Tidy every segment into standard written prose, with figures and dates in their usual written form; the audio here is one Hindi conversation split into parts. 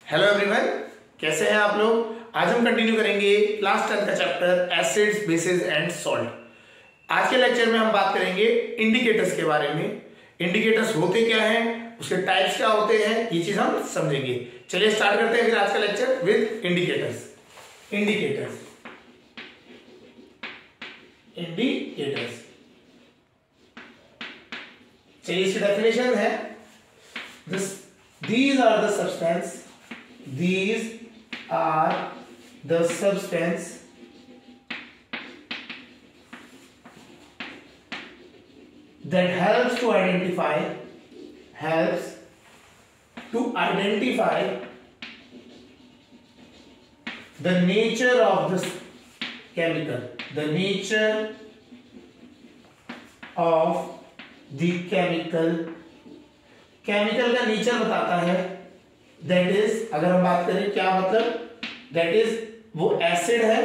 हेलो एवरीवन, कैसे हैं आप लोग। आज हम कंटिन्यू करेंगे क्लास 10 का chapter acids bases and salt. आज के लेक्चर में हम बात करेंगे इंडिकेटर्स के बारे में। इंडिकेटर्स होते क्या हैं, उसके टाइप्स क्या होते हैं, ये चीज हम समझेंगे। चलिए स्टार्ट करते हैं फिर आज का लेक्चर विद इंडिकेटर्स। इंडिकेटर्स चलिए इसकी डेफिनेशन है, these are the substance that helps to identify the nature of this chemical, the nature of the chemical का नेचर बताता है। दैट इज, अगर हम बात करें क्या मतलब, दैट इज वो एसिड है,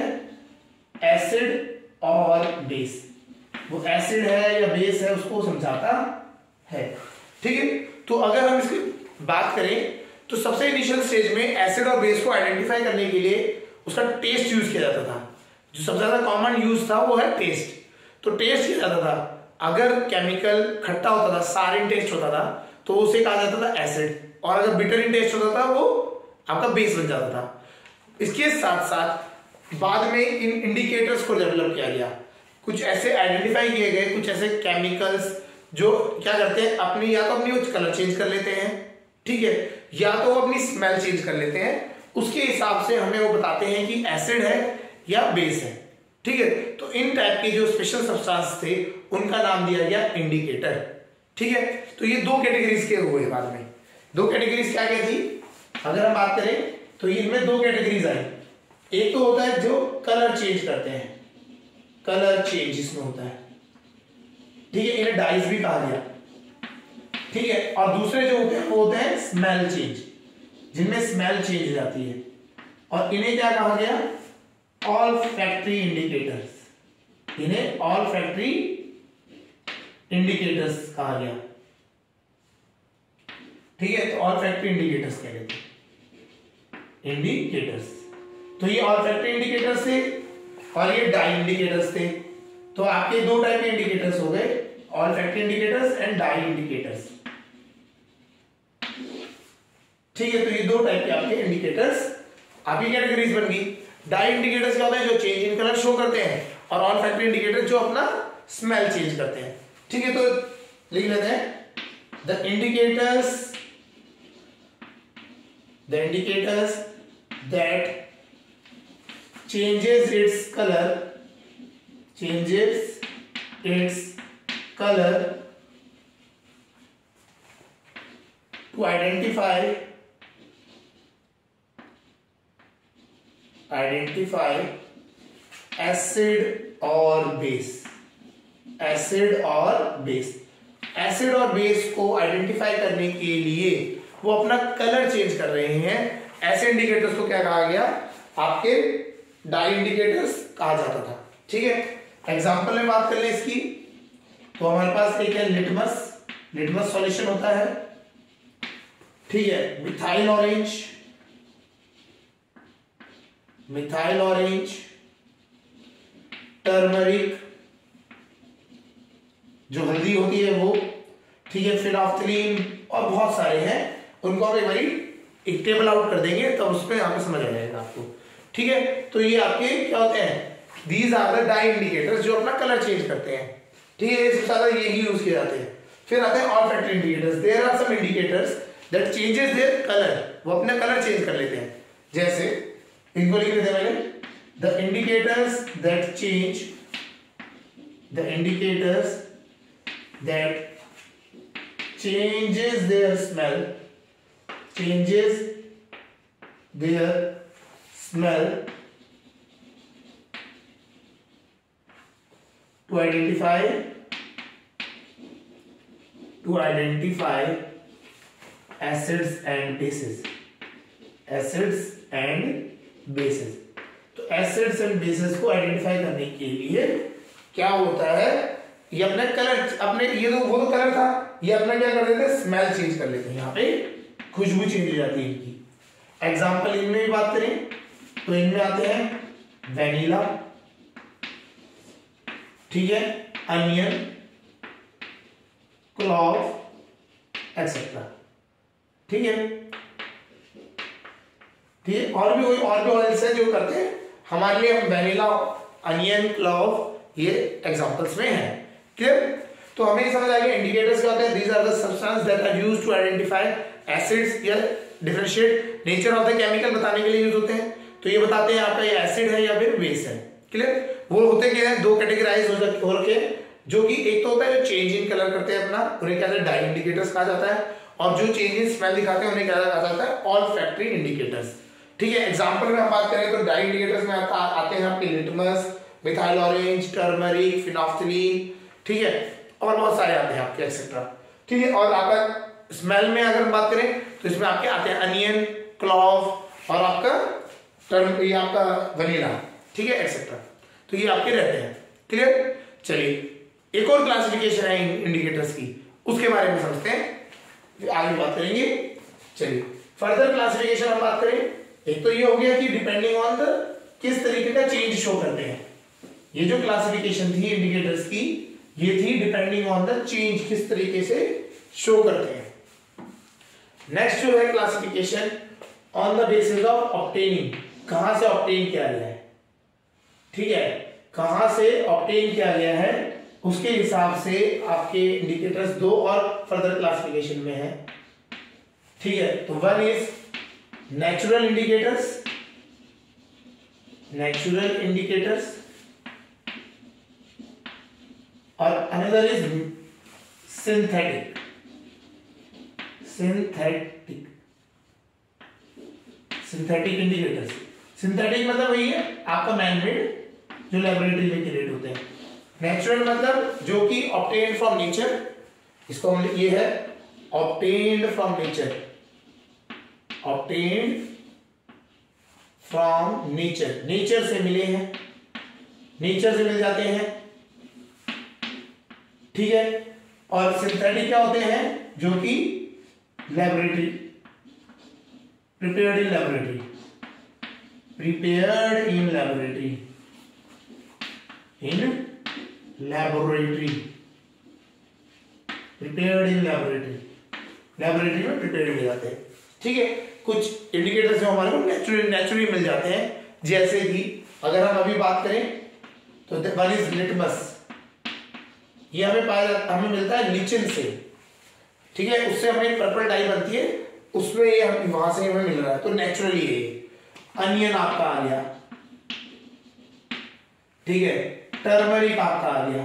एसिड और बेस, वो एसिड है या बेस है उसको समझाता है। ठीक है, तो अगर हम इसकी बात करें तो सबसे इनिशियल स्टेज में एसिड और बेस को आइडेंटिफाई करने के लिए उसका टेस्ट यूज किया जाता था। जो सबसे ज्यादा कॉमन यूज था वो है टेस्ट। तो टेस्ट किया जाता था, अगर केमिकल खट्टा होता था, सारिन टेस्ट होता था तो उसे कहा जाता था एसिड, और अगर बिटर टेस्ट होता था वो आपका बेस बन जाता था। इसके साथ साथ बाद में इन इंडिकेटर्स को डेवलप किया गया। कुछ ऐसे आइडेंटिफाई किए गए, कुछ ऐसे केमिकल्स जो क्या करते हैं, अपनी या तो अपनी कलर चेंज कर लेते हैं, ठीक है, या तो वो अपनी स्मेल चेंज कर लेते हैं। उसके हिसाब से हमें वो बताते हैं कि एसिड है या बेस है। ठीक है, तो इन टाइप के जो स्पेशल सब्सटेंस थे उनका नाम दिया गया इंडिकेटर। ठीक है, तो ये दो कैटेगरीज के हुए बाद में। दो कैटेगरीज क्या क्या थी, अगर हम बात करें तो इनमें दो कैटेगरीज आई। एक तो होता है जो कलर चेंज करते हैं, कलर चेंज इसमें होता है, ठीक है, इन्हें डाइज भी कहा गया। ठीक है, और दूसरे जो होते हैं वो होते हैं स्मेल चेंज, जिनमें स्मेल चेंज हो जाती है, और इन्हें क्या कहा गया, ऑल फैक्ट्री इंडिकेटर्स। इन्हें ऑल फैक्ट्री इंडिकेटर्स कहा गया। ठीक है, तो ऑल फैक्ट्री इंडिकेटर्स कह रहे थे, इंडिकेटर्स। तो ये ऑल फैक्ट्री इंडिकेटर्स थे और ये डाई इंडिकेटर्स थे। तो आपके दो टाइप के इंडिकेटर्स हो गए, olfactory indicators and dye indicators. ठीक है, तो ये दो टाइप के आपके इंडिकेटर्स आपकी कैटेगरीज बन गई। डाई इंडिकेटर्स क्या होते हैं, जो चेंज इन कलर शो करते हैं, और ऑल फैक्ट्री इंडिकेटर जो अपना स्मेल चेंज करते हैं। ठीक है, तो लिख लेते हैं, the indicators that changes its color to identify acid or base। Acid और बेस को आइडेंटिफाई करने के लिए वो अपना कलर चेंज कर रहे हैं। ऐसे इंडिकेटर्स को क्या कहा गया, आपके डाई इंडिकेटर्स कहा जाता था। ठीक है, एग्जांपल में बात कर ले इसकी, तो हमारे पास एक है लिटमस सॉल्यूशन होता है। ठीक है, मिथाइल ऑरेंज, टर्मरिक जो हल्दी होती है वो, ठीक है, फिनाफ्थलीन और बहुत सारे हैं। उनको आप एक टेबल आउट कर देंगे तब उसमें यहाँ पे समझ आ जाएगा आपको। ठीक है, तो ये आपके क्या होते हैं, these are the dye indicators जो अपना कलर चेंज करते हैं। ठीक है, सबसे ज्यादा यही यूज किए जाते हैं। फिर आते हैं olfactory indicators. There are some indicators that changes their colour, वो अपना कलर चेंज कर लेते हैं। जैसे इनको लिख लेते हैं पहले, the indicators that changes their smell to identify acids and bases। तो एसिड्स एंड बेसिस को आइडेंटिफाई करने के लिए क्या होता है, ये अपने कलर, अपने ये तो वो तो कलर था, ये अपना क्या कर देते हैं, स्मेल चेंज कर लेते हैं। यहाँ पे खुशबू चेंज हो जाती है इनकी। एग्जाम्पल इनमें भी बात करें तो इनमें आते हैं वेनिला, ठीक है, अनियन, क्लॉव एक्सेट्रा, ठीक है। ठीक है, और भी ऑयल्स है जो करते हैं हमारे लिए। हम वेनिला, अनियन, क्लॉव ये एग्जांपल्स में है। क्लियर? तो हमें समझ आ गया इंडिकेटर्स क्या होते हैं। These are the substance that are used to identify acids या differentiate nature of the chemical बताने के लिए यूज होते हैं। तो ये बताते हैं आपका ये एसिड है या फिर बेस है। क्लियर? वो होते क्या है, दो कैटेगराइज हो रखे हैं, जो कि एक तो होता है जो चेंज इन कलर करते हैं अपना, उन्हें कहते हैं डाई इंडिकेटर्स कहा जाता है, और जो चेंज इन स्मेल दिखाते हैं उन्हें कहा जाता है ऑल्फैक्टरी इंडिकेटर्स। ठीक है, एग्जांपल में हम बात करें तो डाई इंडिकेटर्स में आते हैं आपके litmus, methyl orange, turmeric, phenolphthalein, ठीक है, और बहुत सारे आते हैं आपके एक्सेट्रा। ठीक है, और आपका स्मेल में अगर हम बात करें तो इसमें आपके आते हैं अनियन, क्लॉव और आपका ये आपका वनीला, ठीक है, एक्सेट्रा। तो ये आपके रहते हैं। क्लियर? चलिए, एक और क्लासिफिकेशन है इंडिकेटर्स की, उसके बारे में समझते हैं, आगे बात करेंगे। चलिए, फर्दर क्लासिफिकेशन हम बात करें, एक तो ये हो गया कि डिपेंडिंग ऑन द किस तरीके का चेंज शो करते हैं। ये जो क्लासिफिकेशन थी इंडिकेटर्स की, ये थी डिपेंडिंग ऑन द चेंज, किस तरीके से शो करते हैं। नेक्स्ट जो है classification on the basis of obtaining, कहां से ऑब्टेन किया गया है, ठीक है, कहां से ऑब्टेन किया गया है, उसके हिसाब से आपके इंडिकेटर्स दो और फर्दर क्लासिफिकेशन में है। ठीक है, तो वन इज नेचुरल इंडिकेटर्स, और another is synthetic indicators. Synthetic मतलब वही है आपका मैनमेड, जो लेबोरेटरी में क्रिएट होते हैं। नेचुरल मतलब जो कि ऑब्टेन्ड फ्रॉम नेचर, इसको हम ये है ऑब्टेन्ड फ्रॉम नेचर, नेचर से मिले हैं, नेचर से मिल जाते हैं। ठीक है, और सिंथेटिक क्या होते हैं, जो कि laboratory, prepared in laboratory, laboratory में प्रिपेयर्ड किए जाते हैं। ठीक है, कुछ इंडिकेटर्स जो हमारे को नेचुरली मिल जाते हैं, जैसे कि अगर हम अभी बात करें तो वन इज लिटमस, ये हमें मिलता है लीचन से। ठीक है, उससे हमें पर्पल डाई बनती है, उसमें ये वहां से हमें मिल रहा है, तो नेचुरली ये अनियन आपका आ गया। ठीक है, टर्मरिक आपका आ गया।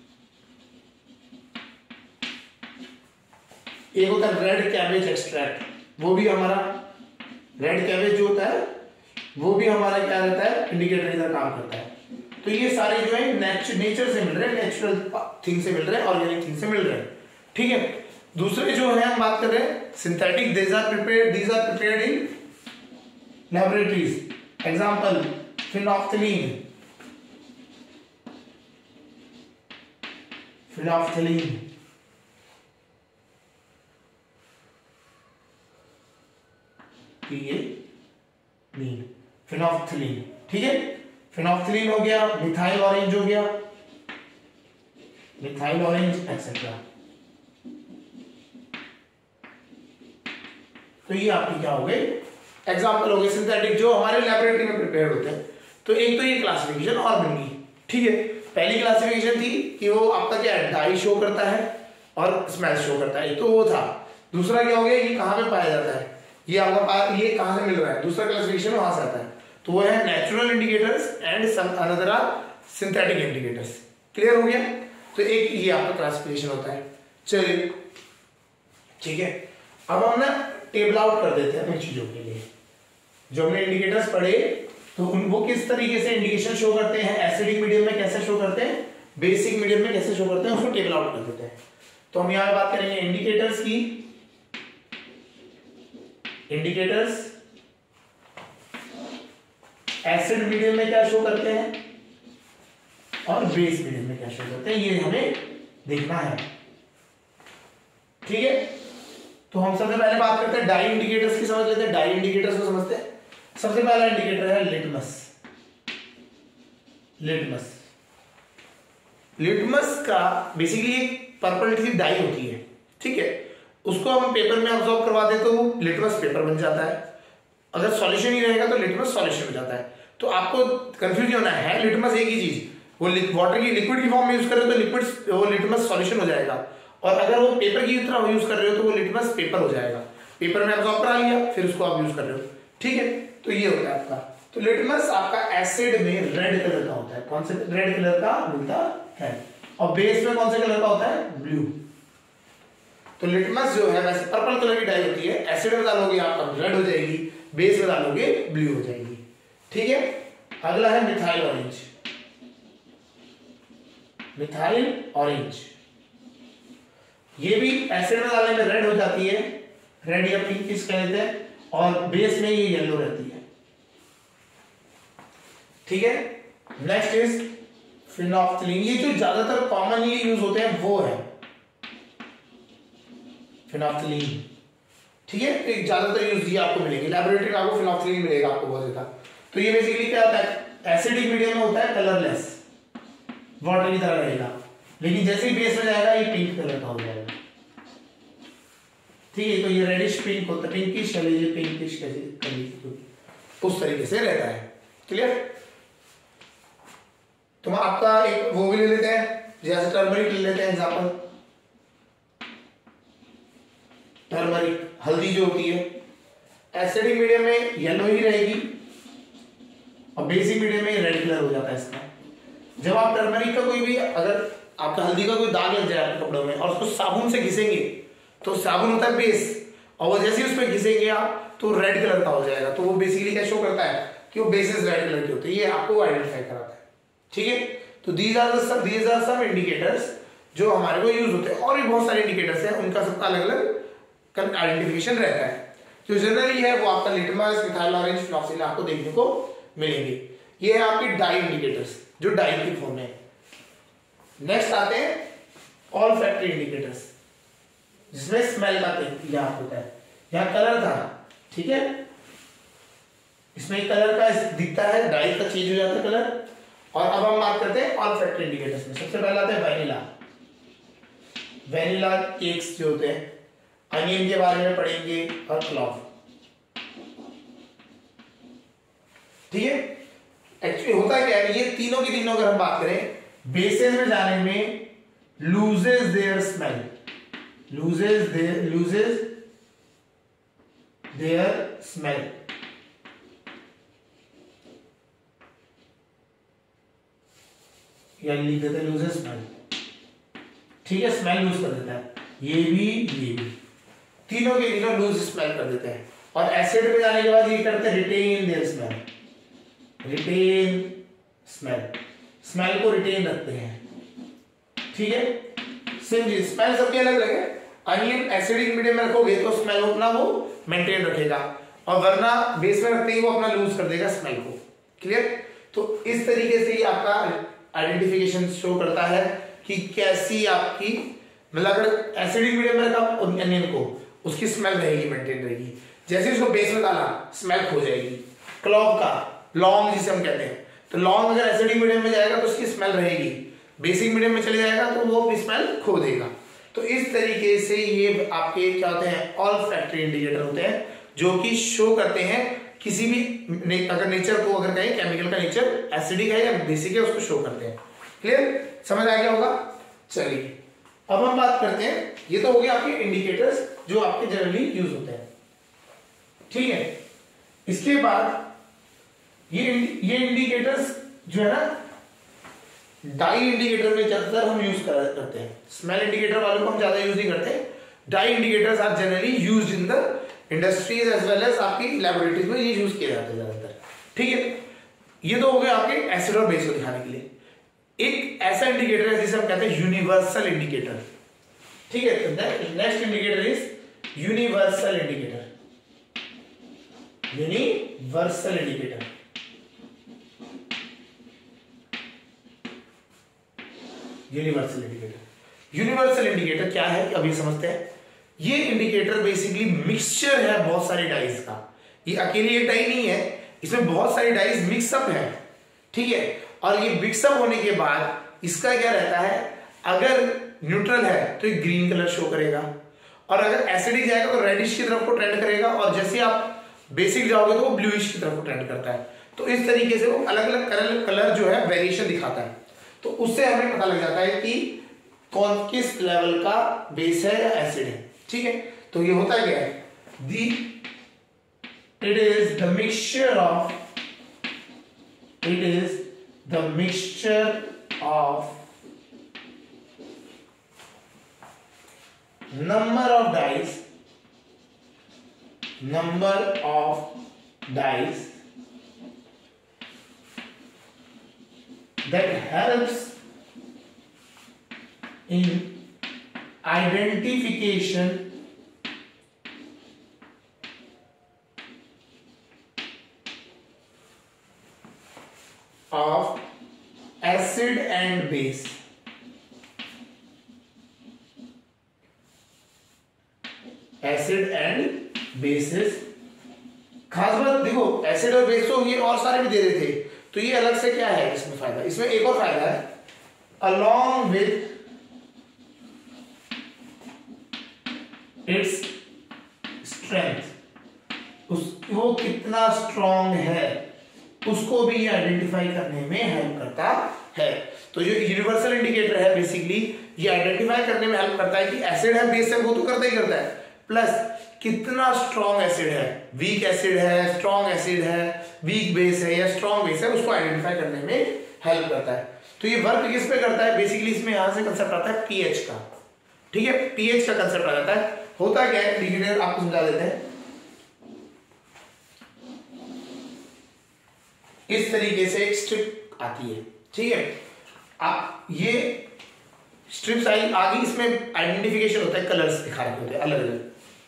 एक होता है रेड कैबेज एक्सट्रैक्ट, वो भी हमारा रेड कैबेज जो होता है वो भी हमारा क्या रहता है, इंडिकेटर का काम करता है। तो ये सारे जो है नेचर से मिल रहे हैं, नेचुरल थिंग से मिल रहे हैं, ऑर्गेनिक थिंग से मिल रहे हैं। ठीक है, दूसरे जो है हम बात कर रहे हैं synthetic, these are prepared in laboratories. Example, phenolphthalein, phenolphthalein. ठीक है, फिनोल्फ्थलीन हो गया, मिथाइल ऑरेंज हो गया, मिथाइल ऑरेंज एक्सेट्रा। तो ये आपके क्या हो गए, एग्जाम्पल हो गए सिंथेटिक, जो हमारे लैबोरेटरी में प्रिपेयर होते हैं। तो एक तो ये क्लासिफिकेशन और बन गई। ठीक है, पहली क्लासिफिकेशन थी कि वो आपका क्या है, डाई शो करता है और स्मेल शो करता है, तो वो था। दूसरा क्या हो गया, ये कहाँ पे पाया जाता है, ये आपका ये कहाँ से मिल रहा है, दूसरा क्लासिफिकेशन वहां से आता है। तो वो है natural indicators and some another are synthetic indicators. Clear हो गया? तो एक ये आपका क्लासिफिकेशन होता है। चलिए ठीक है, अब हम ना टेबल आउट कर देते हैं उन चीजों के लिए जो हमने इंडिकेटर्स पढ़े, तो वो किस तरीके से इंडिकेशन शो करते हैं, एसिडिक मीडियम में कैसे शो करते हैं, बेसिक मीडियम में कैसे शो करते हैं, उसको टेबल आउट कर देते हैं। तो हम यहां बात करेंगे इंडिकेटर्स की। इंडिकेटर्स एसिड मीडियम में क्या शो करते हैं और बेस मीडियम में क्या शो करते हैं, ये हमें देखना है। ठीक है, तो हम सबसे पहले बात करते हैं डाई इंडिकेटर्स की, समझ लेते हैं डाई इंडिकेटर्स को समझते हैं। सबसे पहला इंडिकेटर है लिटमस। लिटमस लिटमस का बेसिकली एक पर्पल सी डाई होती है, ठीक है, उसको हम पेपर में ऑब्जॉर्व करवा दे तो वो लिटमस पेपर बन जाता है। अगर सॉल्यूशन ही रहेगा तो लिटमस सॉल्यूशन हो जाता है। तो आपको कंफ्यूज नहीं होना है, लिटमस एक ही चीज, वो वाटर की लिक्विड की फॉर्म में यूज कर रहे हो तो लिक्विड वो लिटमस सॉल्यूशन हो जाएगा, और अगर वो पेपर की तरह यूज कर रहे हो तो वो लिटमस पेपर हो जाएगा। पेपर में ऑब्जॉर्व करा लिया, फिर उसको आप यूज कर रहे हो, ठीक है। तो ये होता है आपका। तो लिटमस आपका एसिड में रेड कलर का होता है। कौन से रेड कलर का मिलता है, और बेस में कौन से कलर का होता है, ब्लू। तो लिटमस जो है वैसे पर्पल कलर की डाई होती है, एसिड में डालोगे आप रेड हो जाएगी, बेस में डालोगे ब्लू हो जाएगी, ठीक है। अगला है मिथाइल ऑरेंज। मिथाइल ऑरेंज ये भी एसिड में डालने में रेड हो जाती है, रेड या पिंक किस कहते हैं, और बेस में ये येलो रहती है, ठीक है। Next is phenolphthalein. ये जो ज्यादातर कॉमनली यूज होते हैं वो है फिनोल्फ्थलीन, ठीक है। एक ज्यादातर यूज ये आपको मिलेगी, लैबोरेटरी में आपको फिनोल्फ्थलीन मिलेगा आपको बहुत ज्यादा। तो ये बेसिकली क्या होता है, एसिडिक मीडियम में होता है, कलरलेस, वाटर की तरह रहेगा, लेकिन जैसे ही बेस में जाएगा ये पिंक कलर का हो जाएगा, ठीक है। तो ये रेडिश पिंक होता है, पिंकिश ये पिंकिश उस तरीके से रहता है, क्लियर। तो आपका एक वो भी ले लेते हैं, जैसे टर्मरिक ले लेते हैं एग्जांपल। टर्मरिक हल्दी जो होती है एसिडिक मीडियम में येलो ही रहेगी और बेसिक मीडियम में रेड कलर हो जाता है इसका। जब आप टर्मरिक का कोई भी, अगर आपका हल्दी का कोई दाग लग जाए आपके कपड़ों में और उसको साबुन से घिसेंगे तो साबुन होता है बेस, और वो जैसे ही उसमें घिसेंगे आप तो रेड कलर का हो जाएगा। तो वो बेसिकली क्या शो करता है कि वो बेसिस रेड कलर के होते हैं, ये आपको आइडेंटिफाई कराता है, ठीक है। तो दीज आर सम इंडिकेटर्स जो हमारे को यूज होते हैं, और भी बहुत सारे इंडिकेटर्स हैं, उनका सबका अलग अलग आइडेंटिफिकेशन रहता है। जो जनरली है वो आपका लिटमस, मिथाइल ऑरेंज, फिनोल्फ्थलीन आपको देखने को मिलेंगे। ये है आपके डाई इंडिकेटर्स जो डाई की फॉर्म में। नेक्स्ट आते हैं ऑल्फैक्टरी इंडिकेटर्स, जिसमें स्मेल का यहाँ होता है, यहाँ कलर था, ठीक है, इसमें कलर का दिखता है, डाई का चेंज हो जाता है कलर। और अब हम बात करते हैं ऑल्फैक्टरी इंडिकेटर्स में। सबसे पहला आता है वैनिला। वैनिला केक्स जो होते हैं, अनियन के बारे में पढ़ेंगे और क्लॉव, ठीक है। एक्चुअली होता क्या है, ये तीनों की तीनों अगर हम बात करें, बेसेस में जाने में loses their smell, loses their smell, या लिख देते हैं loses smell, ठीक है, स्मेल लूज कर देता है। ये भी तीनों के तीनों लूज स्मेल कर देते हैं। और एसिड में जाने के बाद ये करते हैं retain their smell, retain smell, smell को रिटेन रखते हैं, ठीक है। सिंपली स्मेल सबके अलग अलग है। अनियन एसिडिक मीडियम में रखोगे तो स्मेल अपना वो मेंटेन रखेगा, और वरना बेस में रखते ही वो अपना लूज कर देगा स्मेल को, क्लियर। तो इस तरीके से ही आपका आइडेंटिफिकेशन शो करता है कि कैसी आपकी, मतलब अगर एसिडिक मीडियम में रखा अनियन को, उसकी स्मेल रहेगी, मेंटेन रहेगी। जैसे उसको बेस में डाला स्मेल खो जाएगी। क्लॉव का लौंग जिसे हम कहते हैं, तो लौंग अगर एसिडिक मीडियम में जाएगा तो उसकी स्मेल रहेगी, बेसिक मीडियम में चले जाएगा तो वो अपनी स्मेल खो देगा। तो इस तरीके से ये आपके क्या होते हैं, ऑल्फैक्टरी इंडिकेटर होते हैं, जो कि शो करते हैं किसी भी अगर नेचर को, अगर कहें केमिकल का नेचर एसिडिक है या बेसिक है, उसको शो करते हैं। क्लियर, समझ आ गया होगा। चलिए अब हम बात करते हैं, ये तो हो गया आपके इंडिकेटर्स जो आपके जनरली यूज होते हैं, ठीक है। इसके बाद ये इंडिकेटर्स जो है ना, डाई इंडिकेटर में ज्यादातर हम यूज करते हैं। स्मेल इंडिकेटर वालों को हम ज्यादा यूज नहीं करते। Dye indicators are generally used in the industries as well as आपकी लैबोरेटरीज में ये यूज किए जाते हैं ज्यादातर, ठीक है। ये तो हो गए आपके एसिड और बेस को दिखाने के लिए। एक ऐसा इंडिकेटर है जिसे हम कहते हैं यूनिवर्सल इंडिकेटर, ठीक है। Next indicator is universal indicator, universal indicator. Universal indicator क्या है अभी समझते हैं। ये इंडिकेटर बेसिकली मिक्सचर है बहुत सारी डाइज का, ये अकेली एक डाई नहीं है, इसमें बहुत सारी डाइज मिक्सअप है, ठीक है। और ये मिक्सअप होने के बाद इसका क्या रहता है, अगर न्यूट्रल है तो ये ग्रीन कलर शो करेगा, और अगर एसिडिक जाएगा तो रेडिश की तरफ को ट्रेंड करेगा, और जैसे आप बेसिक जाओगे तो वो ब्लूइश की तरफ को ट्रेंड करता है। तो इस तरीके से वो अलग अलग कलर जो है वेरिएशन दिखाता है। तो उससे हमें पता लग जाता है कि कौन किस लेवल का बेस है या एसिड है, ठीक है। तो ये होता क्या है, it is the mixture of number of dyes that helps in identification of acid and base। Acid and bases, खास बात देखो एसिड और बेस तो ये और सारे भी दे रहे थे, तो ये अलग से क्या है इसमें फायदा, इसमें एक और फायदा है, along with its strength, वो कितना स्ट्रॉन्ग है उसको भी ये आइडेंटिफाई करने में हेल्प करता है। तो जो यूनिवर्सल इंडिकेटर है बेसिकली ये आइडेंटिफाई करने में हेल्प करता है कि एसिड है बेस है, वो तो करता ही करता है, प्लस कितना स्ट्रॉन्ग एसिड है, वीक एसिड है, स्ट्रॉन्ग एसिड है, वीक बेस है या स्ट्रॉन्ग बेस है, उसको आइडेंटिफाई करने में हेल्प करता है। तो ये वर्क किस पे करता है, बेसिकली इसमें यहां से कंसेप्ट आता है पीएच का, ठीक है, पीएच का कंसेप्ट आ जाता है। होता क्या है, इंडिकेटर आपको समझा देते हैं, इस तरीके से एक स्ट्रिप आती है, ठीक है। आप ये स्ट्रिप्स आई आगे, इसमें आइडेंटिफिकेशन होता है, कलर्स दिखा रखे होते हैं अलग अलग,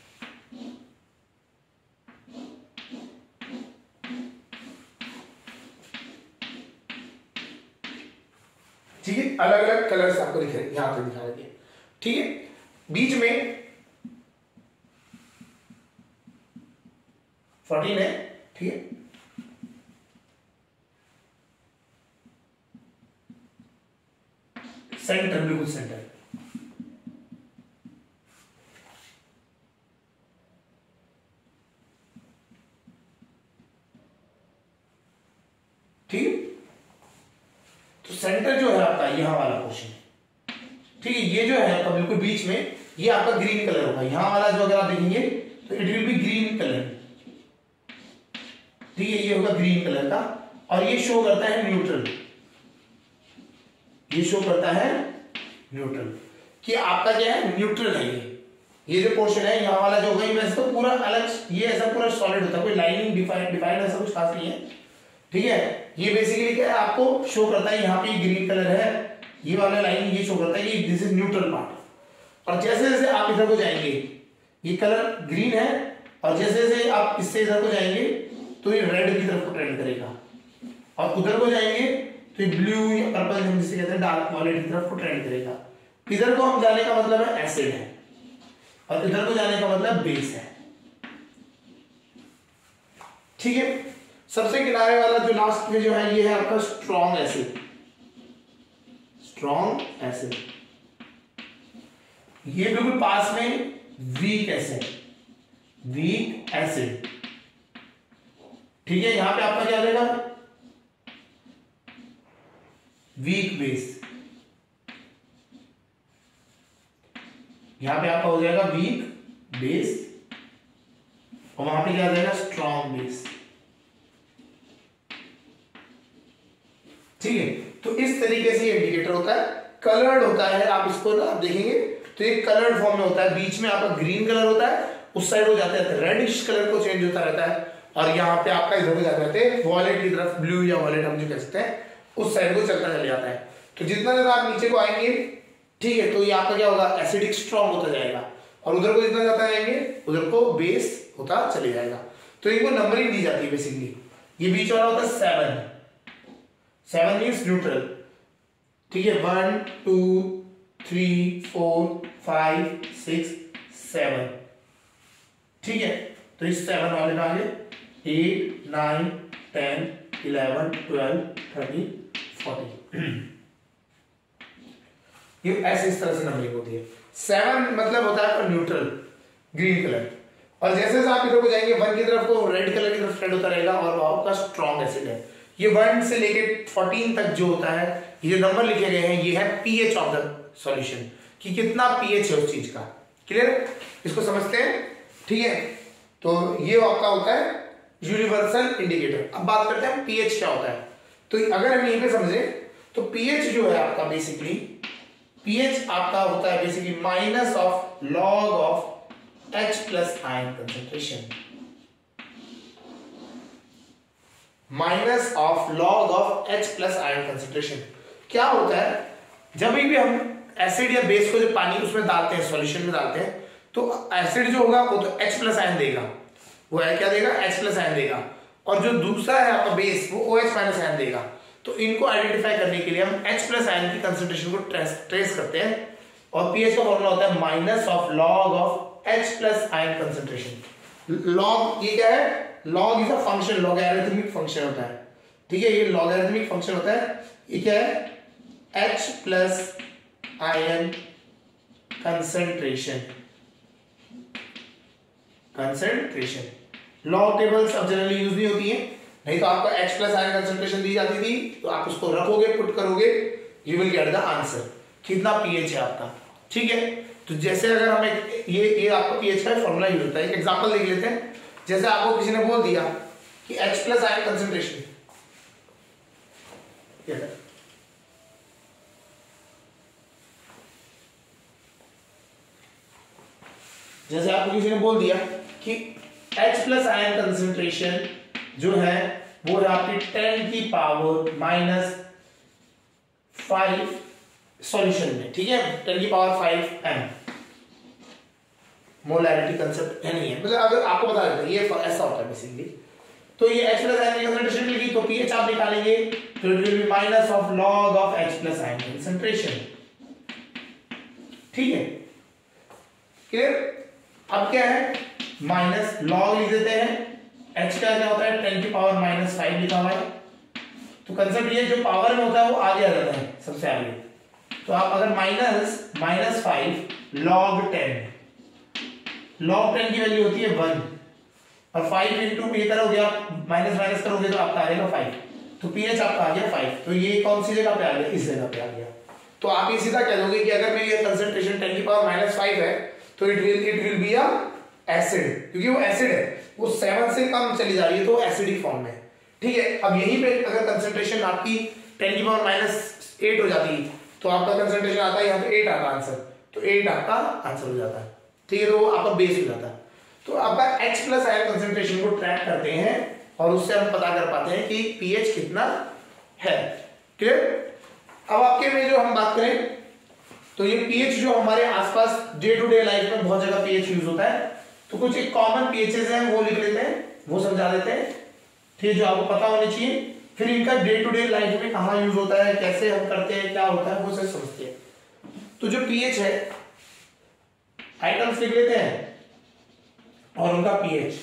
ठीक है, अलग अलग कलर्स आपको दिख रहे हैं, यहां पे दिखा रखे हैं, ठीक है। बीच में 14 है, ठीक है, सेंटर बिल्कुल सेंटर, ठीक है। तो सेंटर जो है आपका यहां वाला पोर्शन, ठीक है, ये जो है आपका बिल्कुल बीच में, ये आपका ग्रीन कलर होगा, यहां वाला जो अगर आप देखेंगे तो it will be green colour, ठीक है, ये होगा ग्रीन कलर का, और ये शो करता है न्यूट्रल, ये शो करता है न्यूट्रल, कि आपका क्या है, न्यूट्रल है ये जो पोर्शन है यहाँ वाला जो होगा, वैसे तो पूरा अलग, ये ऐसा पूरा सॉलिड होता है, कोई लाइनिंग डिफाइंड ऐसा कुछ खास नहीं है, ठीक है। ये बेसिकली क्या है, आपको शो करता है यहाँ पे ग्रीन कलर है, ये वाला लाइन ये शो करता है कि दिस इज न्यूट्रल पार्ट, और जैसे जैसे आप इधर को जाएंगे ये कलर ग्रीन है, और जैसे जैसे आप इससे इधर को जाएंगे तो ये रेड की तरफ को ट्रेंड करेगा, और उधर को जाएंगे तो ये ब्लू या पर्पल हम जिसे कहते हैं डार्क वॉयलेट की तरफ को ट्रेंड करेगा। इधर को हम जाने का मतलब है एसिड है, और इधर को जाने का मतलब बेस है, ठीक है। सबसे किनारे वाला जो लास्ट में जो है ये है आपका स्ट्रॉन्ग एसिड, स्ट्रॉन्ग एसिड, ये बिल्कुल पास में वीक एसिड, वीक एसिड, ठीक है। यहां पे आपका क्या आ जाएगा, वीक बेस, यहां पे आपका हो जाएगा वीक बेस, और वहां पे क्या आ जाएगा, स्ट्रॉन्ग बेस, ठीक है। तो इस तरीके से ये इंडिकेटर होता है, कलर्ड होता है, आप इसको ना देखेंगे तो ये कलर्ड फॉर्म में होता है, बीच में आपका ग्रीन कलर होता है, उस साइड हो जाते हैं रेडिश कलर को चेंज होता रहता है, और यहाँ पे आपका इधर को जाते रहते हैं वॉयलेट की तरफ, ब्लू या वॉयलेट हम जो कह सकते हैं उस साइड को चलता चले जाता है। तो जितना ज्यादा आप नीचे को आएंगे, ठीक है, तो ये आपका क्या होगा, एसिडिक स्ट्रॉन्ग होता जाएगा, और उधर को जितना जाता जाएंगे उधर को बेस होता चले जाएगा। तो इनको नंबरिंग दी जाती है बेसिकली, ये बीच वाला होता है 7, 7 मीन्स न्यूट्रल, ठीक है, 1 2 3 4 5 6 7, ठीक है। तो इस 7 वाले में आगे 8 9 10 11 12 13 14 ये ऐसे इस तरह से नंबरिंग होती है। 7 मतलब होता है आपका न्यूट्रल ग्रीन कलर, और जैसे जैसे आप इधर को जाएंगे 1 की तरफ को रेड कलर की तरफ स्प्रेड होता रहेगा, और वो आपका स्ट्रॉन्ग एसिड है। ये 1 से लेके 14 तक जो होता है, ये जो नंबर लिखे गए हैं ये है पीएच ऑफ द सॉल्यूशन, कि कितना पीएच है उस चीज का। क्लियर, इसको समझते हैं, ठीक है। तो ये आपका होता है यूनिवर्सल इंडिकेटर। अब बात करते हैं पीएच क्या होता है। तो अगर हम यहीं पे समझे तो पीएच जो है आपका बेसिकली, पीएच आपका होता है basically minus of log of H plus ion concentration, minus of log of H plus ion concentration. क्या होता है, जब भी हम एसिड या बेस को जो पानी उसमें डालते हैं, सॉल्यूशन में डालते हैं, तो एसिड जो होगा वो तो H प्लस आयन देगा, वो है क्या देगा, H प्लस आयन देगा, और जो दूसरा है आपका बेस वो OH माइनस आयन देगा। तो इनको आइडेंटिफाई करने के लिए हम H प्लस आयन की कंसेंट्रेशन को ट्रेस करते हैं, और पीएच का फॉर्मूला होता है minus of log of H plus ion concentration. Log ये क्या है, log is a function, logarithmic function होता है, ठीक है। ये लॉगरिथमिक फंक्शन होता है। ये क्या है, H plus ion concentration, log tables अब जनरली यूज नहीं होती है, नहीं तो आपको H प्लस आयन कंसेंट्रेशन दी जाती थी, तो आप उसको रखोगे, पुट करोगे, you will get the answer, कितना पीएच है आपका, ठीक है। तो जैसे अगर हम ये आपका पीएच का फॉर्मूला यूज होता है। एक एग्जांपल देख लेते हैं। जैसे आपको किसी ने बोल दिया कि H प्लस आयन कंसेंट्रेशन, जैसे आपको किसी ने बोल दिया कि H प्लस आयन कंसेंट्रेशन जो है वो है आपकी 10 की पावर माइनस 5 सॉल्यूशन में, ठीक है, 10 की पावर 5 m। मोलैरिटी कंसेप्ट है नहीं है, मतलब अगर आपको बता देता है ये ऐसा होता है बेसिकली। तो ये H प्लस आयन कंसेंट्रेशन मिलेगी, तो पीएच आप निकालेंगे, तो it will B minus of log of H plus ion concentration, ठीक है। क्लियर, अब क्या है, माइनस लॉग लिख देते हैं, H का क्या होता है 10 की पावर माइनस 5 लिखा हुआ है, तो कंसेप्ट ये जो पावर में होता है वो आगे आ जाता है सबसे आगे। तो आप अगर माइनस 5 लॉग 10, लॉग 10 की वैल्यू होती है 1, और 5 इंटू ये तरह हो गया, माइनस माइनस करोगे तो आपका आ जाएगा 5, तो पीएच आपका आ गया 5। तो ये कौन सी जगह पे आ गया, इस जगह पे आ गया। तो आप ये सीधा कह दोगे कि अगर मेरी ये कंसेंट्रेशन 10 की पावर माइनस 5 है, तो it will be a acid, क्योंकि वो एसिड है, वो 7 से कम चली जा रही है, तो एसिडिक फॉर्म में, ठीक है। अब यहीं पे अगर कंसेंट्रेशन आपकी 10 की पावर माइनस 8 हो जाती है, तो आपका कंसेंट्रेशन आता है यहाँ पे 8 आता आंसर, तो 8 आपका आंसर हो जाता है, ठीक है। तो वो आपका बेस हो जाता है। तो आपका H प्लस आयन कंसेंट्रेशन को ट्रैक करते हैं, और उससे हम पता कर पाते हैं कि पीएच कितना है, क्लियर। अब आपके में जो हम बात करें, तो ये पीएच जो हमारे आसपास डे टू डे लाइफ में बहुत जगह पीएच यूज होता है, तो कुछ एक कॉमन पीएचएस हैं वो लिख लेते हैं, वो समझा देते हैं, ठीक है, जो आपको पता होने चाहिए। फिर इनका डे टू डे लाइफ में कहाँ यूज होता है, कैसे हम करते हैं, क्या होता है, वो सब समझते हैं। तो जो पीएच है, आइटम्स लिख लेते हैं और उनका पीएच,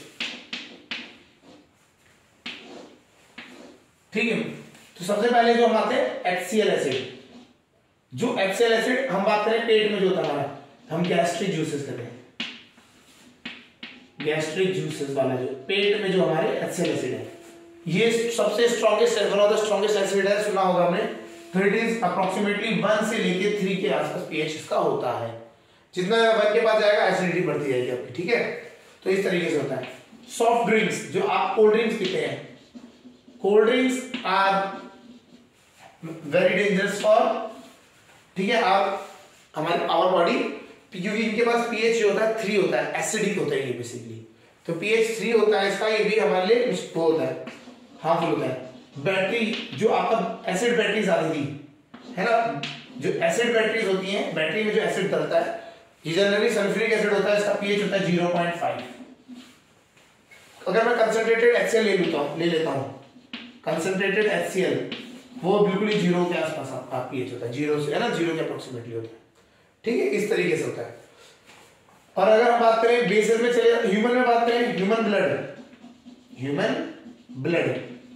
ठीक है। तो सबसे पहले जो हम आते हैं HCl एसिड, जो HCl एसिड हम बात करें पेट में जो होता है हमारा, हम गैस्ट्रिक जूसेस करते हैं, गैस्ट्रिक जूसेस वाला जो पेट में जो हमारे HCl एसिड है, ये सबसे strongest, one of the strongest acid है, सुना होगा हमने। तो इट इज अप्रोक्सीमेटली 1 से लेके 3 के आसपास पीएच इसका होता है। जितना 1 के पास जाएगा एसिडिटी बढ़ती जाएगी आपकी, ठीक है। तो इस तरीके से होता है। सॉफ्ट ड्रिंक्स, जो आप कोल्ड ड्रिंक्स पीते हैं, cold drinks are very dangerous for, ठीक है, आप हमारे आवर बॉडी, क्योंकि इनके पास पीएच जो होता है 3 होता है, एसिडिक होता है ये बेसिकली। तो पीएच 3 होता है इसका, ये भी हमारे लिए वो होता है, हार्मफुल होता है। बैटरी, जो आपका एसिड बैटरीज आती थी है ना, जो एसिड बैटरीज होती हैं, बैटरी में जो एसिड डलता है, ये जनरली सल्फ्यूरिक एसिड होता है, इसका पीएच होता है 0.5। अगर मैं कंसंट्रेटेड HCl ले लेता हूं, कंसंट्रेटेड HCl, वो बिल्कुल ही 0 के आसपास आपका पीएच होता है, 0 से, है ना, 0 के अप्रोक्सीमेटली होता है, ठीक है। इस तरीके से होता है। और अगर हम बात करें बेसिस में चले, ह्यूमन में बात करें, human blood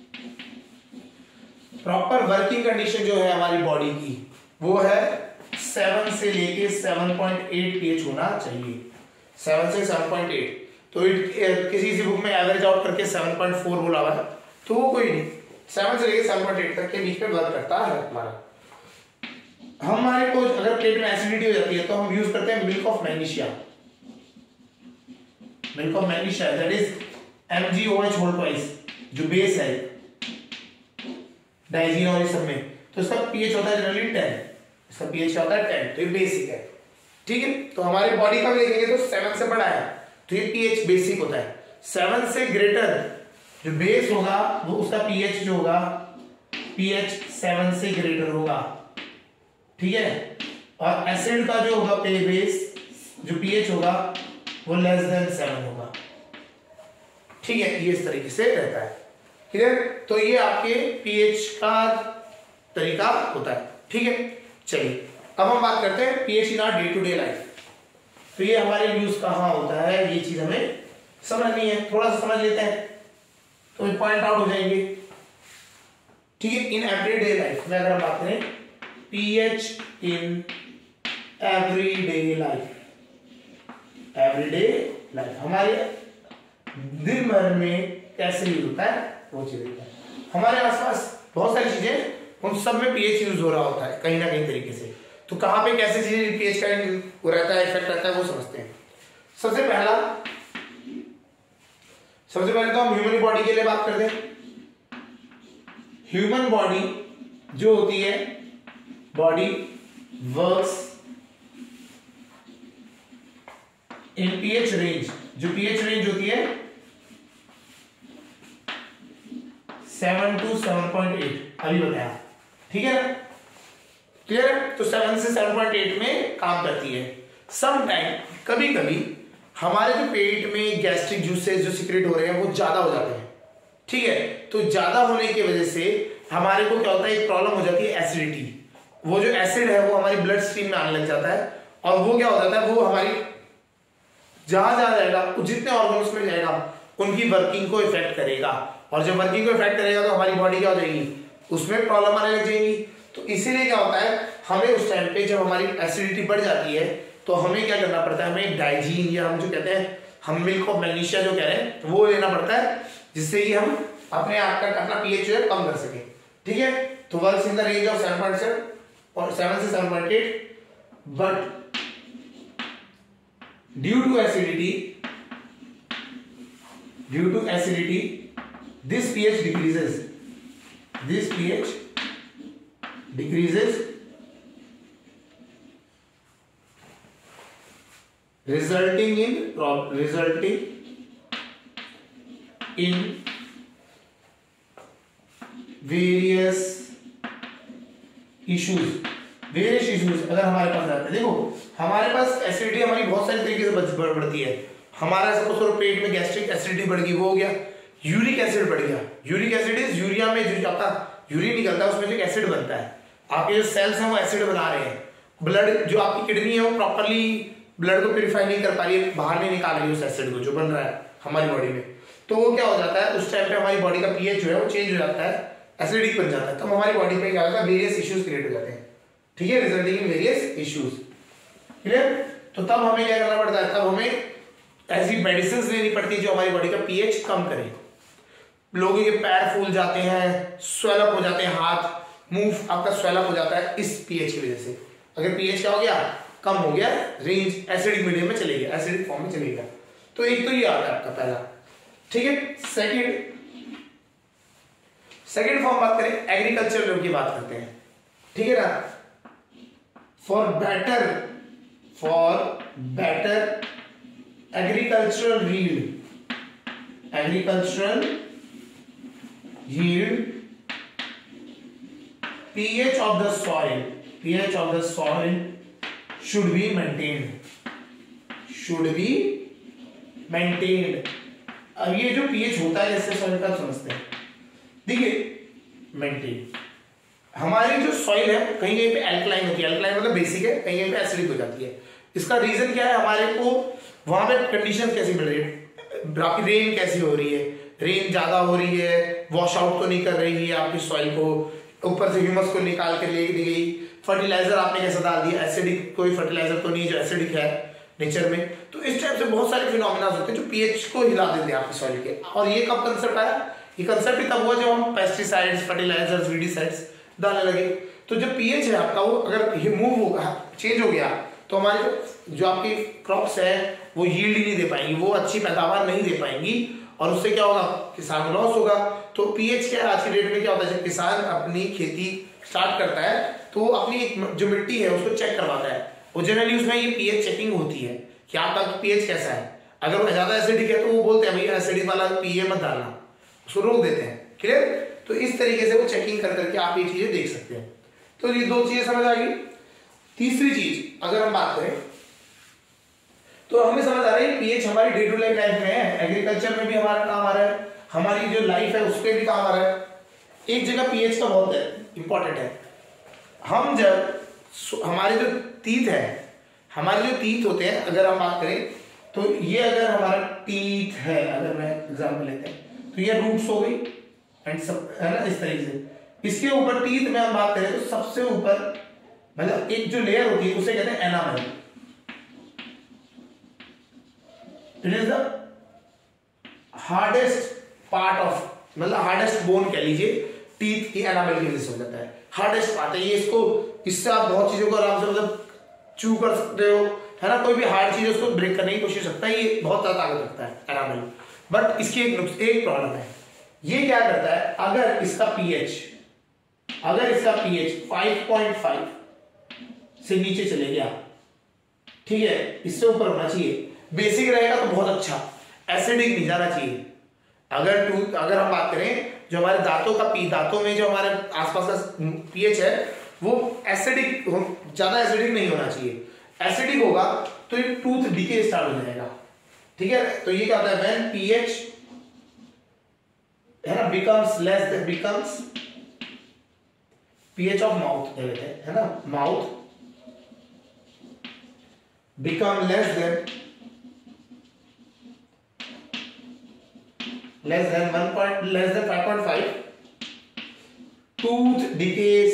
proper working condition जो है हमारी बॉडी की वो है 7 से लेके 7.8 pH होना चाहिए, 7 से 7.8। तो किसी बुक में एवरेज आउट करके 7.4 बोला हुआ है, तो वो कोई नहीं, 7 से लेके 7.8 तक के बीच में वर्क करता है हमारा। हमारे को अगर पेट में एसिडिटी हो जाती है तो हम यूज करते हैं milk of magnesia, that is MgOH whole twice, जो बेस है डाइजीन और इस सब में, तो इसका पीएच होता है जनरली 10, इसका पीएच होता है 10, तो ये बेसिक है, ठीक है। तो हमारी बॉडी का भी देखेंगे तो 7 से बड़ा है तो ये पीएच बेसिक होता है। 7 से ग्रेटर जो बेस होगा वो उसका पीएच जो होगा पीएच 7 से ग्रेटर होगा, ठीक है। और एसिड का जो होगा बेस जो पीएच होगा वो लेस देन 7 होगा, ठीक है। ये इस तरीके से रहता है, क्लियर। तो ये आपके पीएच का तरीका होता है, ठीक है। चलिए अब हम बात करते हैं pH in our day to day life. तो ये हमारे यूज कहाँ होता है, ये चीज हमें समझनी है, थोड़ा सा समझ लेते हैं तो पॉइंट आउट हो जाएंगे, ठीक है। इन एवरीडे लाइफ में अगर हम बात करें पीएच इन एवरीडे लाइफ, हमारे दिन भर में कैसे यूज होता है वो चीज होता है। हमारे आसपास बहुत सारी चीजें, उन सब में पीएच यूज हो रहा होता है कहीं ना कहीं तरीके से। तो कहां पे कैसे चीजें पीएच का वो रहता है, इफेक्ट रहता है, वो समझते हैं। सबसे पहले तो हम ह्यूमन बॉडी के लिए बात करते हैं। ह्यूमन बॉडी जो होती है, body works in pH range, जो पीएच रेंज होती है 7 to 7.8, अभी बताया, ठीक है ना, क्लियर। तो 7 से 7.8 में काम करती है। सम टाइम कभी कभी हमारे जो पेट में गैस्ट्रिक जूसेस जो सिक्रेट हो रहे हैं वो ज्यादा हो जाते हैं, ठीक है। तो ज्यादा होने की वजह से हमारे को क्या होता है, एक प्रॉब्लम हो जाती है एसिडिटी। वो जो एसिड है वो हमारी ब्लड स्ट्रीम में आने लग जाता है और वो क्या हो जाता है, वो हमारी जहां जाएगा, जितने ऑर्गन्स में जाएगा उनकी वर्किंग को इफेक्ट करेगा, और जब वर्किंग को इफेक्ट करेगा तो हमारी बॉडी क्या हो जाएगी, उसमें प्रॉब्लम आने लग जाएगी। तो इसीलिए क्या होता है, हमें उस टाइम पे जब हमारी एसिडिटी बढ़ जाती है तो हमें क्या करना पड़ता है, हमें डाइजीन या हम जो कहते हैं हम मिल्क ऑफ मैग्नीशिया जो कह रहे हैं वो लेना पड़ता है, जिससे कि हम अपने आप का अपना पीएच जो है कम कर सके, ठीक है। तो works in the range of 7.7 और 7 से 7.8, but due to acidity this pH decreases, resulting in various issues अगर हमारे पास आते हैं। देखो हमारे पास एसिडिटी हमारी बहुत सारी तरीके से बढ़ती है। हमारा सपोज पेट में गैस्ट्रिक एसिडिटी बढ़ गई, वो हो गया। यूरिक एसिड बढ़ गया, यूरिक एसिड इज यूरिया में जो आपका यूरिन निकलता है उसमें जो एसिड बनता है, आपके जो सेल्स हैं वो एसिड बना रहे हैं। ब्लड जो आपकी किडनी है वो प्रॉपरली ब्लड को प्यूरिफाई नहीं कर पा रही है, बाहर नहीं निकाल रही है उस एसिड को जो बन रहा है हमारी बॉडी में। तो वो क्या हो जाता है, उस टाइम पे हमारी बॉडी का पीएच जो है वो चेंज हो जाता है, एसिडिक बन जाता है। तो हमारी बॉडी पे क्या होता है, वेरियस इश्यूज क्रिएट हो जाते हैं, ठीक है, resulting in various issues, clear. तो तब हमें क्या करना पड़ता है, तब हमें ऐसी मेडिसिन लेनी पड़ती है जो हमारी बॉडी का पीएच कम करे। लोगों के पैर फूल जाते हैं, स्वेलअप हो जाते हैं, हाथ मुंह आपका स्वेलअप हो जाता है इस पीएच की वजह से। अगर पीएच क्या हो गया, कम हो गया, रेंज एसिडिक मीडियम में चले गया, एसिडिक फॉर्म में चले गया। तो एक तो ये आता है आपका पहला, ठीक है। सेकंड फॉर्म बात करें, एग्रीकल्चर लोग की बात करते हैं, ठीक है ना। For better agricultural yield pH of the soil should be maintained। अब ये जो pH होता है इससे सॉइल का समझते हैं। देखिए मेंटेन, हमारी जो सॉइल है कहीं कहीं पे एल्कलाइन होती है, एल्कलाइन मतलब बेसिक है, कहीं कहीं पे एसिडिक हो जाती है। इसका रीजन क्या है, हमारे को वहां पे कंडीशन कैसी मिल रही है, आपकी रेन कैसी हो रही है, रेन ज्यादा हो रही है, वॉश आउट तो नहीं कर रही है आपकी सॉइल को, ऊपर से ह्यूमस को निकाल के ले दी गई, फर्टिलाइजर आपने कैसा डाल दिया, एसिडिक कोई फर्टिलाइजर तो नहीं जो एसिडिक है नेचर में। तो इस टाइप से बहुत सारे फिनोमिना होते हैं जो पीएच को हिला देते हैं आपकी सॉइल के। और ये कब कंसेप्ट आया, ये कंसेप्ट ही तब हुआ जब हम पेस्टिसाइड्स, फर्टिलाइजर्स, वीडिसाइड्स डालने लगे। तो जब पीएच है आपका वो अगर मूव होगा, चेंज हो गया, तो हमारे जो आपकी क्रॉप्स है वो यील्ड ही नहीं दे पाएंगी, वो अच्छी पैदावार नहीं दे पाएंगी, और उससे क्या होगा, किसान लॉस होगा। तो पीएच क्या है आज की डेट में क्या होता है, जब किसान अपनी खेती स्टार्ट करता है तो अपनी जो मिट्टी है उसको चेक करवाता है, और जनरली उसमें ये पीएच चेकिंग होती है कि आपका पीएच कैसा है। अगर वो ज्यादा एसिडिक है तो वो बोलते हैं भैया एसिडिक वाला पीए मत डालना, उसको रोक देते हैं। क्लियर। तो इस तरीके से वो चेकिंग कर करके आप ये चीजें देख सकते हैं। तो ये दो चीजें समझ आ गई। तीसरी चीज अगर हम बात करें तो हमें समझ आ रही है पीएच हमारी डे टू डे लाइफ में है, एग्रीकल्चर में भी हमारा काम आ रहा है, हमारी जो लाइफ है उस पर भी काम आ रहा है। एक जगह पीएच का बहुत इंपॉर्टेंट है। हम जब हमारे जो टीथ है, हमारे जो टीथ होते हैं, अगर हम बात करें तो ये अगर हमारा टीथ है, अगर मैं एग्जाम्पल लेते हैं तो ये रूट्स हो गई एंड सब है ना, इस तरीके से। इसके ऊपर टीथ में हम बात करें तो सबसे ऊपर मतलब एक जो लेयर होती है उसे कहते हैं enamel. It is the hardest part of, मतलब हार्डेस्ट बोन कह लीजिए, टीथ की एनामल की वजह से हो जाता है, हार्डेस्ट पार्ट है ये। इससे आप बहुत चीजों को आराम से मतलब चू कर सकते हो, है ना, कोई भी हार्ड चीज उसको ब्रेक करने की कोशिश करता है, ये बहुत ज्यादा ताकत रखता है एनामल। बट इसकी एक प्रॉब्लम है, ये क्या करता है, अगर इसका पीएच 5.5 से नीचे चले गया, ठीक है, इससे ऊपर होना चाहिए, बेसिक रहेगा तो बहुत अच्छा, एसिडिक नहीं जाना चाहिए। अगर हम बात करें जो हमारे दांतों में जो हमारे आसपास का पीएच है वो एसिडिक, ज्यादा एसिडिक नहीं होना चाहिए। एसिडिक होगा तो ये टूथ डीके स्टार्ट हो जाएगा, ठीक है। तो ये क्या होता है, व्हेन पीएच है ना बिकम्स पीएच ऑफ माउथ है ना, mouth become less than 5.5, tooth decay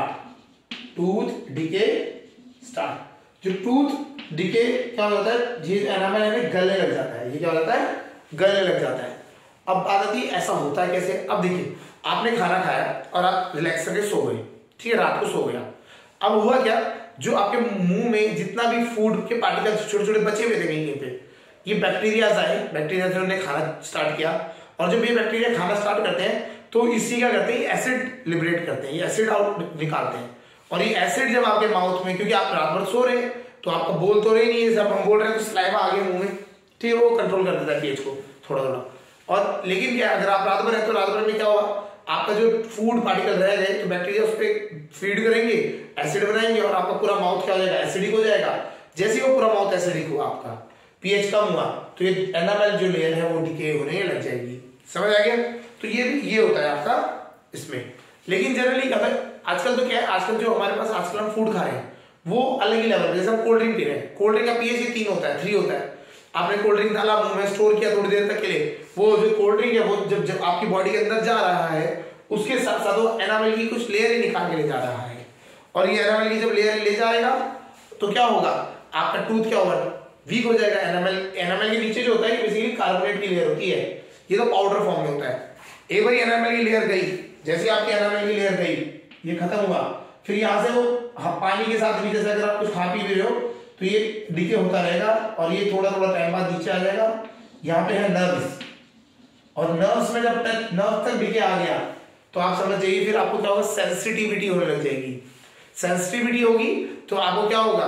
start. जो टूथ डिके क्या होता है, ये एनामल है गलने लग जाता है, ये क्या हो जाता है, गलने लग जाता है। अब बात आती है ऐसा होता है कैसे। अब देखिए आपने खाना खाया और आप रिलैक्स करके सो गए, ठीक है, रात को सो गया। अब हुआ क्या, जो आपके मुंह में जितना भी फूड के पार्टिकल्स छोटे छोटे बचे हुए थे कहीं पे, ये बैक्टीरियाज आए, बैक्टीरिया ने खाना स्टार्ट किया, और जब ये बैक्टीरिया खाना स्टार्ट करते हैं तो इसी क्या करते हैं, एसिड लिबरेट करते हैं, ये एसिड आउट निकालते हैं। और ये एसिड जब आपके माउथ में, क्योंकि आप रात भर सो रहे हैं तो आपका बोल तो रहे नहीं है, जब हम बोल रहे हैं तो सलाइवा आ गया मुंह में, ठीक है, वो कंट्रोल कर देता है पीएच को थोड़ा थोड़ा। और लेकिन क्या, अगर आप रात भर है तो रात भर में क्या होगा, आपका जो फूड पार्टिकल रह गए तो बैक्टीरिया उस पर फीड करेंगे, एसिड बनाएंगे, और आपका पूरा माउथ क्या हो जाएगा, एसिडिक हो जाएगा। जैसे वो पूरा माउथ एसिडिक हुआ, आपका पीएच कम हुआ, तो ये एनामल जो लेयर है वो डिके होने लग जाएगी। समझ आ गया। तो ये होता है आपका इसमें। लेकिन जनरली क्या है, आजकल तो क्या है, आजकल जो हमारे पास आजकल हम फूड खा रहे हैं वो अलग ही लेवल, जैसे हम कोल्ड ड्रिंक पी रहे हैं, कोल्ड ड्रिंक का पीएच 3 होता है, 3 होता है। आपने कोल्ड ड्रिंक डाला मुंह में, स्टोर किया थोड़ी देर तक के लिए, वो जो कोल्ड ड्रिंक है वो जब आपकी बॉडी के अंदर जा रहा है उसके साथ साथ वो एनामल की कुछ लेयर ही निकाल के ले जा रहा है। और ये एनामल की जब लेयर ले जाएगा तो क्या होगा, आपका टूथ क्या होगा, वीक हो जाएगा। एनामल के नीचे जो होता है बेसिकली कार्बोनेट की लेयर होती है, ये तो पाउडर फॉर्म में होता है। एक बार एनामल की लेयर गई, जैसे आपकी एनामल की लेयर गई, ये खत्म हुआ, फिर यहाँ से वो पानी के साथ भी, जैसे अगर आप कुछ खा पी रहे हो तो ये डिके होता रहेगा, और ये थोड़ा थोड़ा टाइम बाद नीचे आ जाएगा। यहाँ पे है नर्व्स, और नर्व्स में जब तक नर्व तक डिके आ गया तो आप समझ जाइए फिर आपको क्या होगा, सेंसिटिविटी होने लग जाएगी। सेंसिटिविटी होगी तो आपको क्या होगा,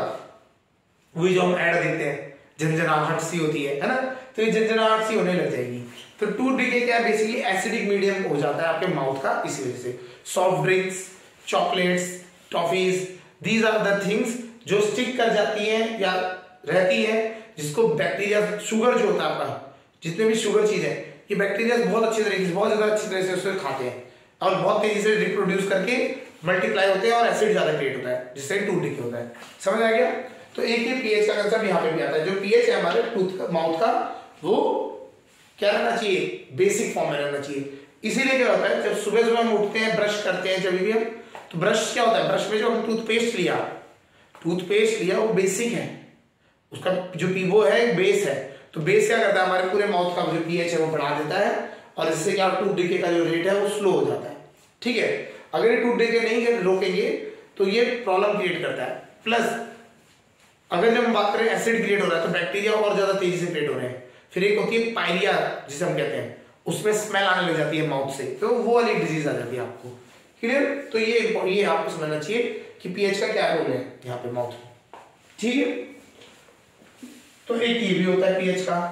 वही जो हम ऐड देते हैं झंझनाहट सी होती है ना, तो ये झंझनाहट सी होने लग जाएगी। तो टूथ डिके क्या है, बेसिकली एसिडिक मीडियम हो जाता है आपके माउथ का, इसी वजह से। Soft drinks, chocolates, toffees, these are the things जो स्टिक कर जाती हैं या रहती है, जिसको बैक्टीरिया, शुगर जो होता है आपका, जितने भी शुगर चीज है, ये बैक्टीरिया बहुत अच्छी तरीके से, बहुत ज्यादा अच्छी तरह से उसे खाते हैं और बहुत तेजी से रिप्रोड्यूस करके मल्टीप्लाई होते हैं और एसिड ज्यादा क्रिएट होता है, जिससे टूथ डिके होता है। समझ आ गया। तो एक ही पीएच का कंसेप्ट यहाँ पे भी आता है। जो पीएच है हमारे टूथ का, माउथ का, वो क्या रहना चाहिए, बेसिक फॉर्म में रहना चाहिए। इसीलिए क्या होता है, जब सुबह सुबह हम उठते हैं, ब्रश करते हैं, जब भी हम, तो ब्रश क्या होता है, ब्रश में जो हम टूथपेस्ट लिया वो बेसिक है, उसका जो वो है बेस है। तो बेस क्या करता है, हमारे पूरे माउथ का जो पीएच है वो बढ़ा देता है, और इससे क्या टूथ डिके का जो रेट है वो स्लो हो जाता है। ठीक है, अगर ये टूथ डिके नहीं रोकेंगे तो ये प्रॉब्लम क्रिएट करता है। प्लस अगर जब हम बात करें एसिड क्रिएट हो रहा है तो बैक्टीरिया और ज्यादा तेजी से क्रिएट हो रहे हैं। फिर एक होती है पायरिया जिसे हम कहते हैं, उसमें स्मेल आने लग जाती है माउथ से, तो वो वाली डिजीज आ जाती है आपको। क्लियर? तो ये आपको समझना चाहिए कि पीएच का क्या रोल है यहाँ पे माउथ में। ठीक है, तो एक ये भी होता है पीएच का।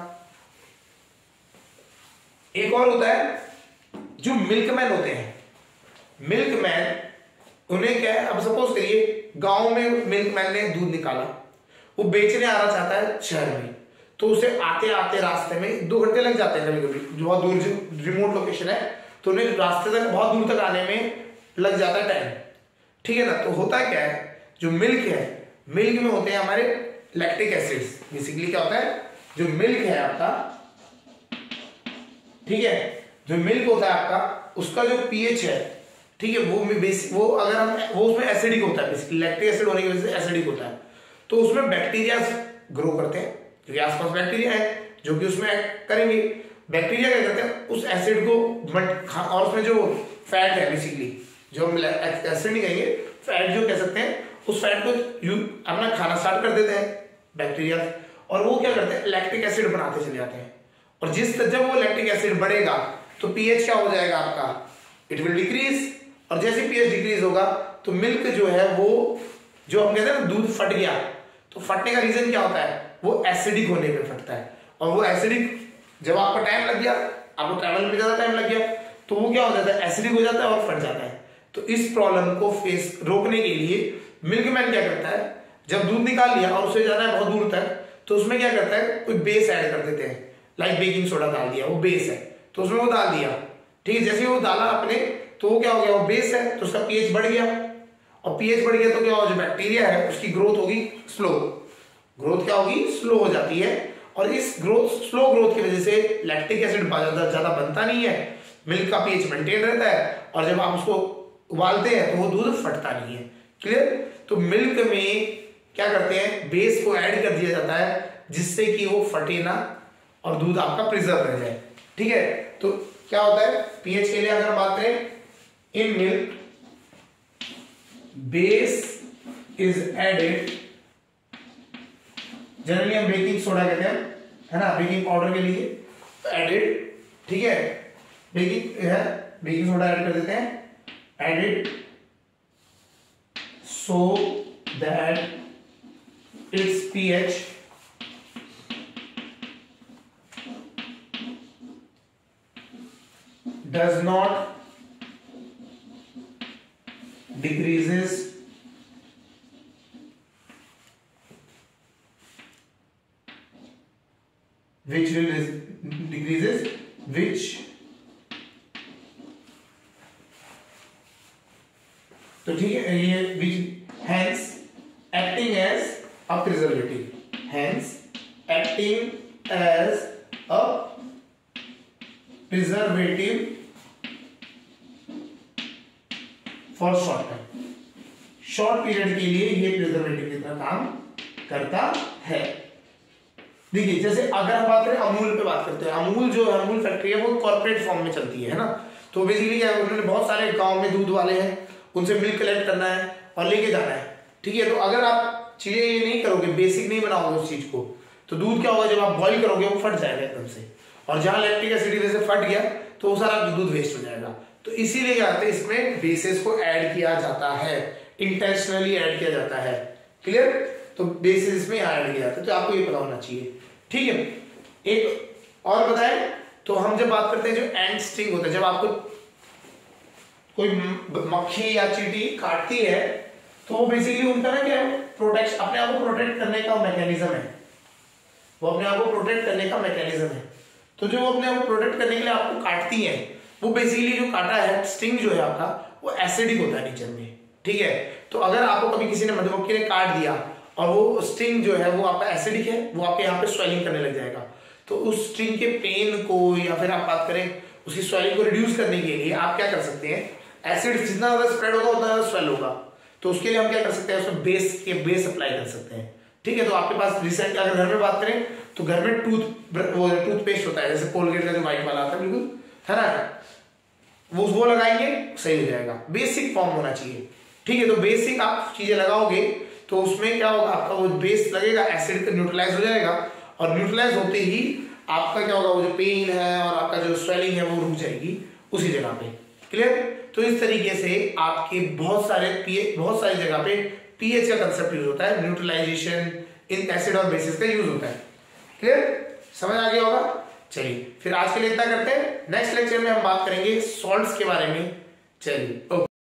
एक और होता है जो मिल्कमैन होते हैं। मिल्कमैन, उन्हें क्या है, अब सपोज करिए गांव में मिल्कमैन ने दूध निकाला, वो बेचने आना चाहता है शहर में, तो उसे आते आते रास्ते में 2 घंटे लग जाते हैं कभी कभी, जो बहुत दूर रिमोट लोकेशन है, तो उन्हें रास्ते तक बहुत दूर तक आने में लग जाता है टाइम। ठीक है ना? तो होता क्या है, जो मिल्क है, मिल्क में होते हैं हमारे लैक्टिक एसिड्स। बेसिकली क्या होता है, जो मिल्क है आपका, ठीक है, जो मिल्क होता है आपका, उसका जो पीएच है, ठीक है, वो अगर हम, वो उसमें एसिडिक होता है, बेसिकली लैक्टिक एसिड होने की वजह से एसिडिक होता है, तो उसमें बैक्टीरिया ग्रो करते हैं, क्योंकि आसपास बैक्टीरिया है जो कि उसमें एक्ट करेंगे। बैक्टीरिया क्या करते हैं, उस एसिड को और उसमें जो फैट है, बेसिकली जो हम एसिड नहीं कहेंगे, फैट जो कह सकते हैं, उस फैट को अपना खाना स्टार्ट कर देते हैं बैक्टीरिया, और वो क्या करते हैं, लैक्टिक एसिड बनाते चले जाते हैं। और जब वो लैक्टिक एसिड बढ़ेगा तो पीएच क्या हो जाएगा आपका, इट विल डिक्रीज। और जैसे पीएच डिक्रीज होगा तो मिल्क जो है वो, जो हम कहते हैं ना दूध फट गया, तो फटने का रीजन क्या होता है, वो एसिडिक होने पे फटता है। और वो एसिडिक, जब आपको टाइम लग गया, आपको ट्रैवल में ज्यादा टाइम लग गया, तो वो क्या हो जाता है, एसिडिक हो जाता है और फट जाता है। तो इस प्रॉब्लम को रोकने के लिए मिल्कमैन क्या करता है, जब दूध निकाल लिया और उसे जाना है बहुत दूर तक, तो उसमें क्या करता है, कोई बेस ऐड कर देते हैं, लाइक बेकिंग सोडा डाल दिया, वो बेस है, तो उसमें वो डाल दिया। ठीक है, जैसे वो डाला आपने, तो वो क्या हो गया, वो बेस है, तो उसका पीएच बढ़ गया, और पीएच बढ़ गया तो क्या होगा, जो बैक्टीरिया है उसकी ग्रोथ होगी स्लो, ग्रोथ क्या होगी, स्लो हो जाती है। और इस स्लो ग्रोथ की वजह से लैक्टिक एसिड ज्यादा बनता नहीं है, मिल्क का पीएच मेंटेन रहता है, और जब आप उसको उबालते हैं तो वो दूध फटता नहीं है। क्लियर? तो मिल्क में क्या करते हैं, बेस को ऐड कर दिया जाता है, जिससे कि वो फटे ना और दूध आपका प्रिजर्व रह जाए। ठीक है, तो क्या होता है, पीएच के लिए अगर हम बात करें, in milk base is added, generally हम बेकिंग सोडा कहते हैं, है ना, बेकिंग पाउडर के लिए एडेड। ठीक है, बेकिंग सोडा ऐड कर देते हैं, added so that its pH does not decreases which तो ठीक है, ये which hence acting as a preservative, hence acting as a preservative for short term, short period के लिए ये प्रिजर्वेटिव की तरह काम करता है। देखिए, जैसे अगर हम बात करें अमूल पे बात करते हैं, अमूल जो है, अमूल फैक्ट्री है, वो कॉर्पोरेट फॉर्म में चलती है ना, तो बेसिकली क्या है, उन्होंने बहुत सारे गांव में दूध वाले हैं, उनसे मिल्क कलेक्ट करना है और लेके जाना है। ठीक है, तो अगर आप चीजें ये नहीं करोगे, बेसिक नहीं बनाओगे उस चीज को, तो दूध क्या होगा, जब आप बॉईल करोगे वो फट जाएगा एकदम से, और जहां लैक्टिक एसिड वजह से फट गया तो वो सारा दूध वेस्ट हो जाएगा। तो इसीलिए क्या होता है, इसमें बेसिस को ऐड किया जाता है, इंटेंशनली ऐड किया जाता है। क्लियर? तो बेसिस में ऐड किया जाता है, तो आपको ये पता होना चाहिए। ठीक है, एक और बताएं, तो हम जब बात करते हैं जो एंड स्टिंग होता है, जब आपको कोई मक्खी या चींटी काटती है, तो वो बेसिकली उनका ना क्या है, प्रोटेक्ट, अपने आप को प्रोटेक्ट करने का मैकेनिज्म है, वो अपने आप को प्रोटेक्ट करने का मैकेनिज्म है। तो जो वो अपने आप को प्रोटेक्ट करने के लिए आपको काटती है, वो बेसिकली जो काटा है, स्टिंग जो है आपका, वो एसिडिक होता है नेचर में। ठीक है, तो अगर आपको कभी किसी ने मधुमक्खी ने काट दिया और वो स्ट्रिंग जो है वो आपका एसिडिक है, वो आपके यहाँ पे स्वेलिंग करने लग जाएगा। तो उस स्ट्रिंग के पेन को या फिर आप बात करें उसकी स्वेलिंग को रिड्यूस करने के लिए आप क्या कर सकते हैं, एसिड जितना ज्यादा स्प्रेड होगा उतना ज्यादा स्वेल होगा। तो उसके लिए हम क्या कर सकते हैं, उसमें बेस अप्लाई कर सकते हैं। ठीक है, तो आपके पास रिसेंट अगर घर में बात करें तो घर में टूथपेस्ट होता है, जैसे कोलगेट का जो व्हाइट वाला आता है बिल्कुल, है ना, वो लगाएंगे सही हो जाएगा। बेसिक फॉर्म होना चाहिए। ठीक है, तो बेसिक आप चीजें लगाओगे तो उसमें क्या होगा, आपका वो बेस लगेगा, एसिड का न्यूट्रलाइज हो जाएगा, और न्यूट्रलाइज होते ही आपका क्या होगा, वो जो पेन है और आपका जो स्वेलिंग है वो रुक जाएगी उसी जगह पे। क्लियर? तो इस तरीके से आपके बहुत सारी जगह पे पीएच का कंसेप्ट यूज होता है, न्यूट्रलाइजेशन इन एसिड और बेसिस का यूज होता है। क्लियर? समझ आ गया होगा? चलिए फिर आज के लिए इतना करते हैं, नेक्स्ट लेक्चर में हम बात करेंगे सॉल्ट्स के बारे में। चलिए ओके।